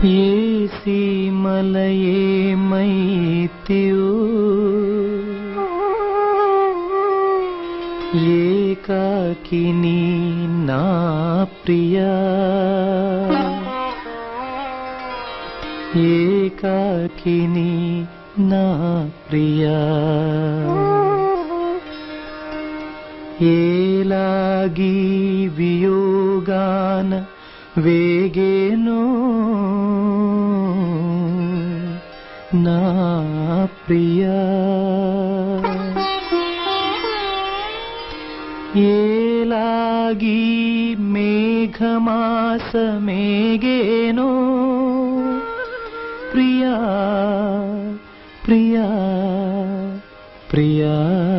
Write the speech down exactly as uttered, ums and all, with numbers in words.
ఏసి మలయేమైతియో ఏకాకిని నా ప్రియా ఏకాకిని నా ప్రియా ఏలాగి వియోగాన వేగేనో నా ప్రియా ఏలాగి మేఘమాసమేగేనో ప్రియా ప్రియా ప్రియా